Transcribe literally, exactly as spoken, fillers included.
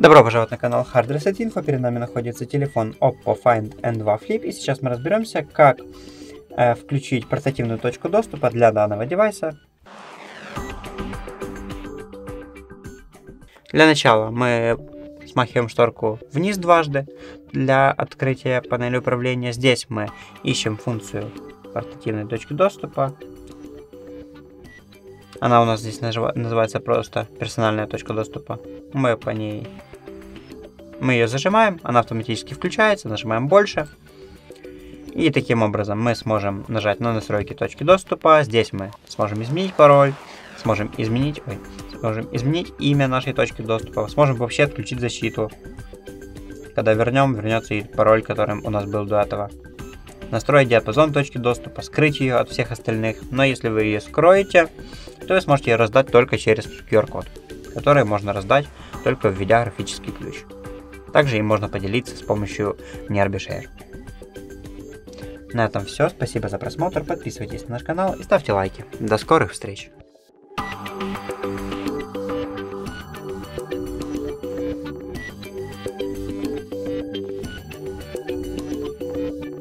Добро пожаловать на канал Hard Reset Info. Перед нами находится телефон Oppo Find N два Flip. И сейчас мы разберемся, как э, включить портативную точку доступа для данного девайса. Для начала мы смахиваем шторку вниз дважды для открытия панели управления. Здесь мы ищем функцию портативной точки доступа. Она у нас здесь называется просто персональная точка доступа. Мы по ней... Мы ее зажимаем, она автоматически включается, нажимаем больше. И таким образом мы сможем нажать на настройки точки доступа. Здесь мы сможем изменить пароль, сможем изменить, ой, сможем изменить имя нашей точки доступа, сможем вообще отключить защиту. Когда вернем, вернется и пароль, которым у нас был до этого. Настроить диапазон точки доступа, скрыть ее от всех остальных. Но если вы ее скроете, то вы сможете ее раздать только через ку ар код, который можно раздать только введя графический ключ. Также им можно поделиться с помощью Nearby Share. На этом все. Спасибо за просмотр. Подписывайтесь на наш канал и ставьте лайки. До скорых встреч!